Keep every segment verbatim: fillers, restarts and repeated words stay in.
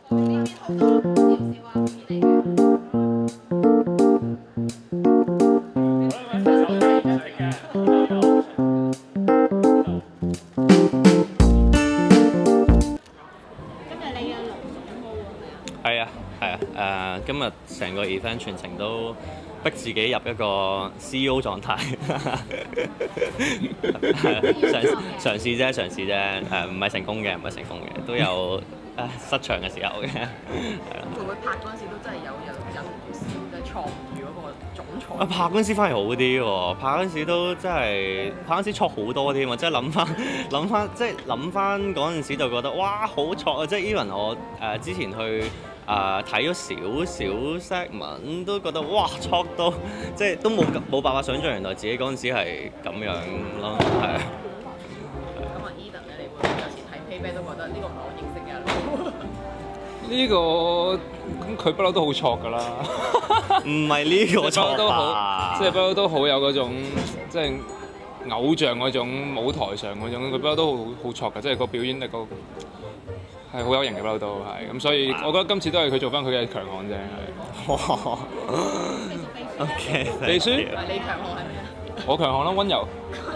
係啊，係啊，誒、今日成個 event 全程都逼自己入一個 C E O 狀態，係啊，嘗嘗試啫，嘗試啫，誒唔係成功嘅，唔係成功嘅，都有誒失場嘅時候嘅，係啦。 會唔會拍嗰陣時都真係有有人笑嘅創意嗰個總裁？ 啊拍嗰陣時反而好啲喎，拍嗰陣時都真係拍嗰陣時錯好多添啊！即係諗翻諗翻，即係諗翻嗰陣時就覺得哇好錯啊！即係 even 我誒、呃、之前去。誒睇咗少少 segment 都覺得哇錯到，即係都冇冇辦法想像原來自己嗰陣時係咁樣咯，係啊。 咁啊 Eden 咧，你會有時睇 Payback 都覺得呢個唔係我認識嘅呢個咁佢不嬲都好錯㗎啦， 唔係呢個錯都好， 吧？ 即係不嬲都好有嗰種即係偶像嗰種舞台上嗰種，佢不嬲都好好錯㗎，即係個表演力個。係好有型嘅，不嬲都係咁，所以我覺得今次都係佢做翻佢嘅強項啫。係。 OK。 秘書？ 你強項係咩啊？ 我強項啦，溫柔。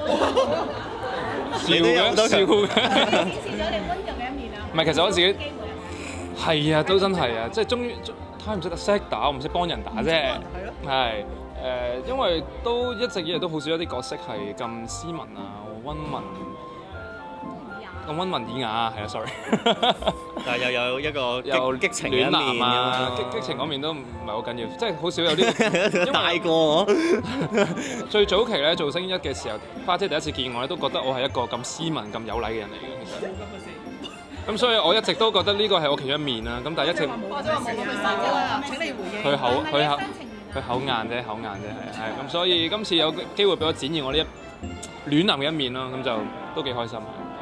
笑嘅，笑嘅。 展示咗你溫柔嘅一面啊！ 唔係，其實我自己係啊，都真係啊，即係終於睇唔識得識打，我唔識幫人打啫。係咯。係誒，因為都一直以嚟都好少有啲角色係咁斯文啊、溫文。咁溫文爾雅係啊 ，sorry。 但係又有一個有激情嘅一面啊，激激情嗰面都唔係好緊要，即係好少有啲大過我。 最早期咧做星一嘅時候，花姐第一次見我咧，都覺得我係一個咁斯文、咁有禮嘅人嚟嘅，其實。咁所以我一直都覺得呢個係我其中一面啦。咁但係一直。 或者話冇咁嘅心啦，請你回應。 佢口佢口佢口硬啫，口硬啫係係咁，所以今次有機會俾我展現我呢一暖男嘅一面咯，咁就都幾開心。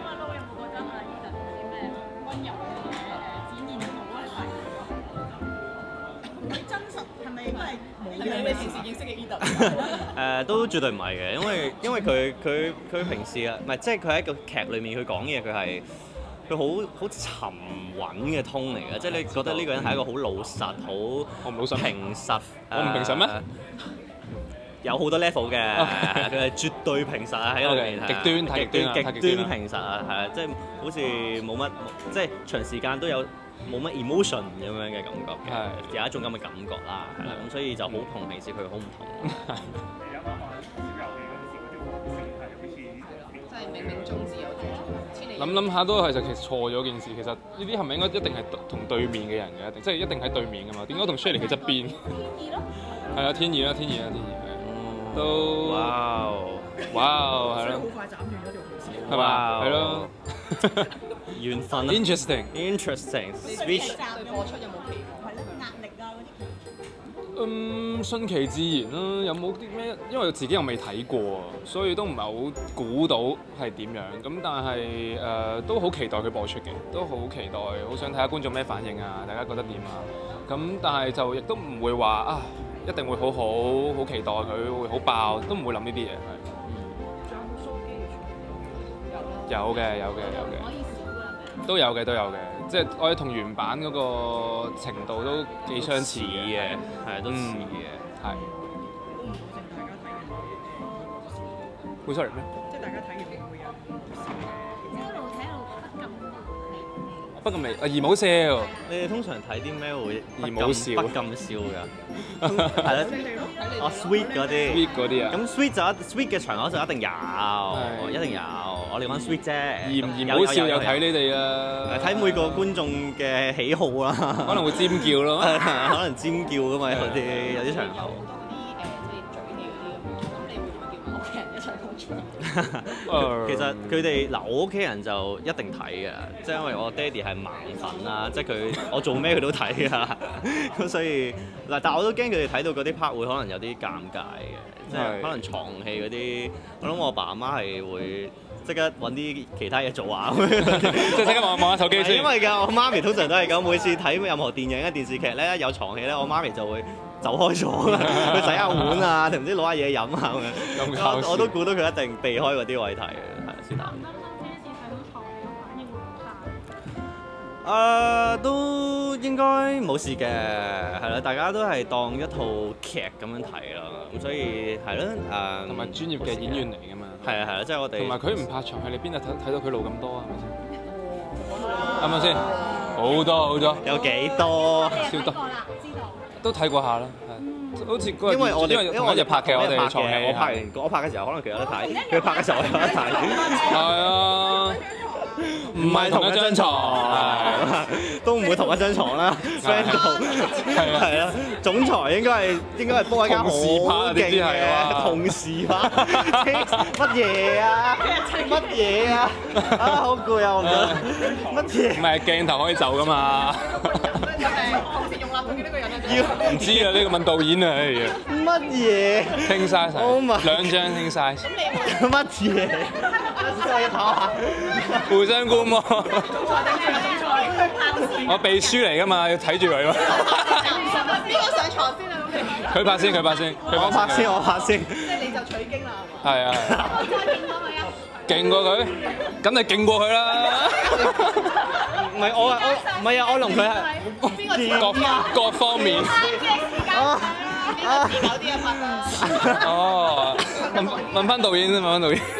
係咪你平時認識嘅 Eden？ 誒都絕對唔係嘅，因為因為佢佢佢平時啊，唔係即係佢喺個劇裏面佢講嘢，佢係佢好好沉穩嘅 tone 嚟嘅，即係你覺得呢個人係一個好老實、好我唔老實平實。 我唔平實咩？ 有好多 level 嘅，佢係絕對平實啊！喺裏面極端太極端極端平實啊，係啊，即係好似冇乜，即係長時間都有。冇乜 emotion 咁樣嘅感覺嘅，有一種咁嘅感覺啦，係啦，咁所以就好同平時佢好唔同。 即係冥冥中自有同。 諗諗下都係就其實錯咗件事，其實呢啲係咪應該一定係同對面嘅人嘅？一定即係一定喺對面㗎嘛？點解同 Shirley 佢側邊？天意咯。係啊，天意啦，天意啦，天意係。都。哇哇係咯。 好快斬斷咗條故事。 係嘛？係咯。 緣分 interesting，interesting。Switch 對播出有冇期望？ 壓力啊嗰啲。 嗯，順其自然啦。有冇啲咩？因為自己又未睇過，所以都唔係好估到係點樣。咁但係誒、呃、都好期待佢播出嘅，都好期待，好想睇下觀眾咩反應啊！大家覺得點啊？咁但係就亦都唔會話啊，一定會好好，好期待佢會好爆，都唔會諗呢啲嘢係。有嘅，有嘅，有嘅，都有嘅，都有嘅，即係我哋同原版嗰個程度都幾相似嘅， 係都似嘅， 係。會 sorry 咩？ 即係大家睇完會唔會有一路睇一路不禁不禁未啊，而冇笑。 你哋通常睇啲咩會而冇笑？ 不禁笑㗎？係啦，哦 sweet 嗰啲 ，sweet 嗰啲啊。 咁 sweet 就一 sweet 嘅場口就一定有，一定有。我哋講 sweet 啫， 而而冇笑又睇你哋啊， 睇每個觀眾嘅喜好啦， 可能會尖叫咯， 可能尖叫㗎嘛，有啲有啲場口。其實佢哋嗱，我屋企人就一定睇嘅，即係因為我爹哋係盲粉啦，即係佢我做咩佢都睇㗎，咁所以嗱，但係我都驚佢哋睇到嗰啲 part 會可能有啲尷尬嘅，即係可能床戲嗰啲，我諗我阿爸阿媽係會即刻揾啲其他嘢做啊，即係即刻望望下手機先。 因為㗎，我媽咪通常都係咁，每次睇任何電影啊電視劇咧有床戲咧，我媽咪就會走開咗，佢洗下碗啊，定唔知攞下嘢飲啊咁樣。我我都估到佢一定避開嗰啲位睇嘅，係先打。誒、呃、都應應該冇事嘅，係啦，大家都係當一套劇咁樣睇啦，咁所以係咯誒， 同埋專業嘅演員嚟㗎嘛。 係啊係啊，即係我哋同埋佢唔拍長戲，你邊度睇睇到佢露咁多啊？係咪先？係咪先？好多好多， 有幾多？ 超多， 過啦，知道。 都睇過下啦，係。好似嗰日因為我哋因為同一日拍嘅，我哋床戲。 我拍完我拍嘅時候可能佢有得睇，佢拍嘅時候我有得睇。 係啊。唔係同一張床， 都唔會同一張床啦 ，friend 度係係啦。總裁應該係應該係幫一間好勁嘅同事拍，乜嘢啊？乜嘢啊？啊好攰啊！我唔得乜嘢？ 唔係鏡頭可以走噶嘛？ 同時容納到幾多個人啊？ 唔知啊，呢個問導演啊，哎呀！ 乜嘢？ 傾晒晒，兩張傾晒。 乜嘢？我要唞下。 互相觀摩。我秘書嚟㗎嘛，要睇住佢嘛。 邊個上床先啊？ 佢拍先，佢拍先，佢我拍先，我拍先。 即係你就取經啦，係嘛？ 係啊。勁過佢，咁你勁過佢啦。 唔係我我唔係啊，我同佢係各各方面。 邊個有啲啊拍啊？ 哦，問問翻導演先，問翻導演。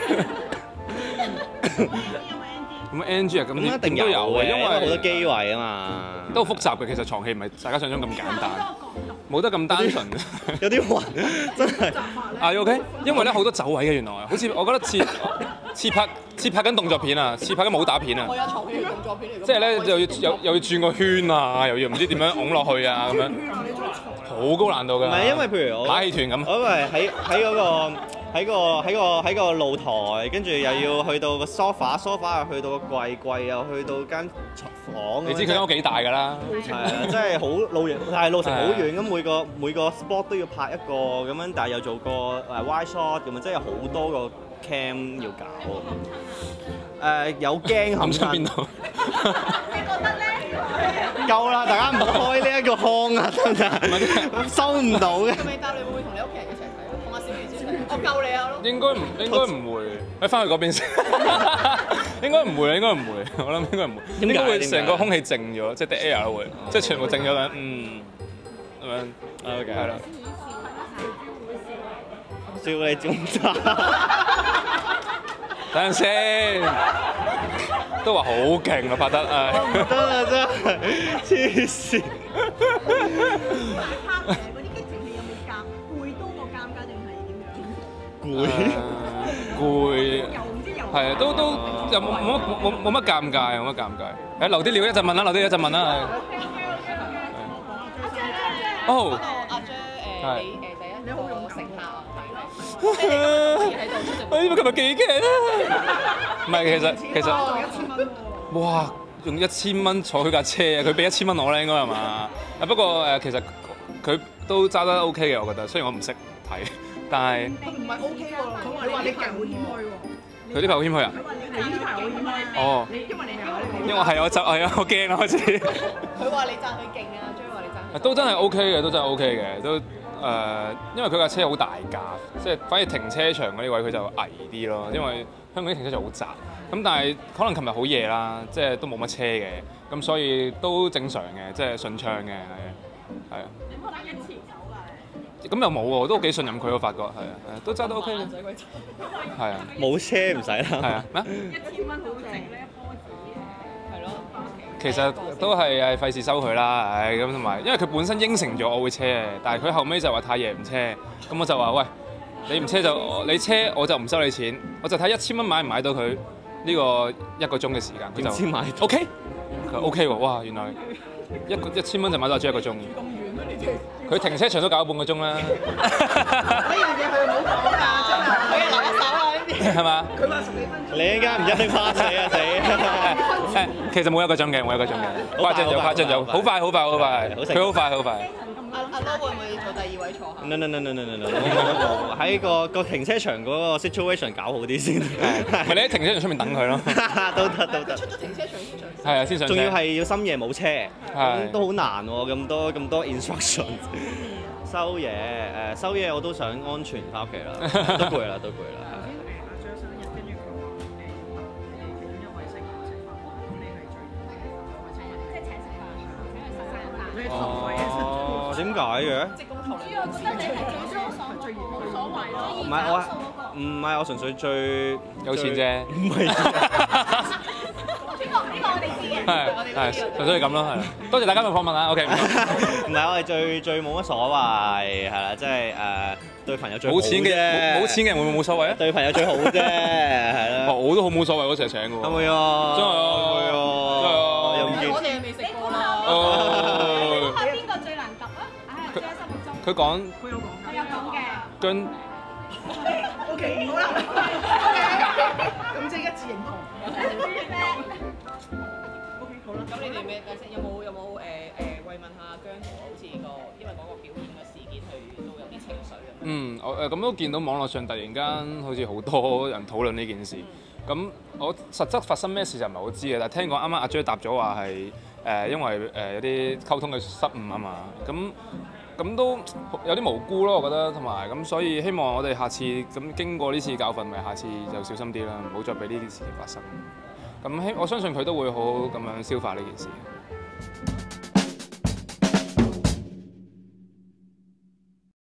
咁 N G 啊，咁一定都有嘅，因為好多機位啊嘛。 都好複雜嘅，其實床戲唔係大家想象咁簡單，冇得咁單純。 有啲暈，真係。 啊 OK， 因為咧好多走位嘅原來，好似我覺得似似拍似拍緊動作片啊，似拍緊武打片啊。 我有床戲動作片嚟。 即係咧，又要又又要轉個圈啊，又要唔知點樣拱落去啊，咁樣。好高難度㗎。 唔係因為譬如我馬戲團咁。 我因為喺喺嗰個。喺個喺個喺個露台，跟住又要去到個 sofa，sofa 又去到個櫃，櫃又去到間房。 你知佢間屋幾大㗎啦？ 係啊，真係好路程，但係路程好遠，咁每個每個 spot 都要拍一個咁樣，但係又做個誒 wide shot 咁啊，即係有好多個 cam 要搞。誒有驚冚親邊度？ 你覺得咧？ 夠啦，大家唔好開呢一個腔啊，真係收唔到嘅。 未答你會唔會同你屋企人一齊睇？同阿小魚一齊睇？我救你啊！ 應該唔應該唔會，你翻去嗰邊先。應該唔會，應該唔會，我諗應該唔會。應該會成個空氣靜咗，即係 dead air 會，即係全部靜咗啦。嗯，咁樣 OK 係啦。 笑你中渣。 等陣先，都話好勁啊，拍得誒。 得啦，真係黐線。 拍誒嗰啲激情戲有冇尷攰多過尷尬定係點樣？ 攰。 攰。係啊，都都又冇冇冇冇乜尷尬，冇乜尷尬。誒，留啲料一陣問啦，留啲一陣問啦。哦。 阿 J 誒你誒第一你好用乘客啊。 我呢個今日幾驚啊！唔係，其實其實哇，用一千蚊坐佢架車啊！佢俾一千蚊我咧，應該係嘛？啊不過誒，其實佢都揸得 OK 嘅，我覺得。雖然我唔識睇，但係唔係 OK 喎，佢話你勁好謙虛喎。 佢呢排好謙虛啊？ 你呢排好謙虛。 哦。 因為你係因為係我就係啊，我驚啊開始。 佢話你讚佢勁啊 ，J 話你讚佢。 都真係 OK 嘅，都真係 OK 嘅，都。誒、呃，因為佢架車好大架，即係反而停車場嗰啲位佢就危啲咯，因為香港啲停車場好窄。咁但係可能琴日好夜啦，即係都冇乜車嘅，咁所以都正常嘅，即係順暢嘅，係啊，係啊。 你冇打一次走㗎？ 咁又冇喎，都幾信任佢，我發覺係啊，都揸得 OK 嘅。係啊。 冇車唔使啦。係啊。咩？ 一千蚊好值呢一波紙係咯。 其實都係誒費事收佢啦，唉咁同埋，因為佢本身應承咗我會車嘅，但係佢後尾就話太夜唔車，咁我就話喂，你唔車就你車我就唔收你錢，我就睇一千蚊買唔買到佢呢個一個鐘嘅時間，佢就先買 OK， 佢 OK 喎，哇原來一個一千蚊就買到咗一個鐘，佢停車場都搞半個鐘啦， 呢樣嘢佢冇講㗎，真係可以留一手啊呢啲， 係嘛？ 佢話十幾分鐘， 你依家唔一定花死啊死！ 誒，其實冇一個鐘嘅，冇一個鐘嘅，誇張就誇張就，好快好快好快，佢好快好快。 阿阿哥會唔會做第二位坐下？ no no no no no no no， 喺個個停車場嗰個 situation 搞好啲先。 咪你喺停車場出面等佢咯。 都得都得。 出咗停車場先上。 係啊，先上車。 仲要係要深夜冇車，咁都好難喎，咁多咁多 instruction。收嘢誒，收嘢我都想安全翻屋企啦，都攰啦都攰啦。 即係請食飯，請佢食飯。 俾你頭位嘅。 哦，點解嘅？ 即係公投主要我覺得你係最疏爽嗰個，冇所謂咯。 唔係我唔係我純粹最有錢啫。 唔係。 呢個呢個我哋知嘅。 係係，純粹係咁咯，係啦。多謝大家嘅訪問啊。OK，唔該。 唔係我哋最最冇乜所謂，係啦，即係誒對朋友最好冇錢嘅冇冇錢嘅人會唔會冇所謂啊？ 對朋友最好啫，係啦。 我都好冇所謂嗰時請嘅喎。 係咪啊？ 真係啊！ 係啊！ 真係啊！ 又唔見我哋係未食過啦。 你講下邊個最難揼啊？唉，最喺心目中。 佢講佢有講㗎。佢有講嘅。 跟 O K， 唔好啦。咁即係一致認同。O K， 好啦。咁你哋咩？有冇有冇誒誒慰問下姜濤？好似個因為嗰個表演嘅事件，佢都有啲情緒咁。 嗯，我誒咁都見到網絡上突然間好似好多人討論呢件事。咁我實質發生咩事就唔係好知嘅，但係聽講啱啱阿 J 答咗話係誒因為誒有啲溝通嘅失誤啊嘛。咁咁都有啲無辜咯，我覺得，同埋咁所以希望我哋下次咁經過呢次教訓，咪下次就小心啲啦，唔好再俾呢啲事情發生。咁希我相信佢都會好好咁樣消化呢件事。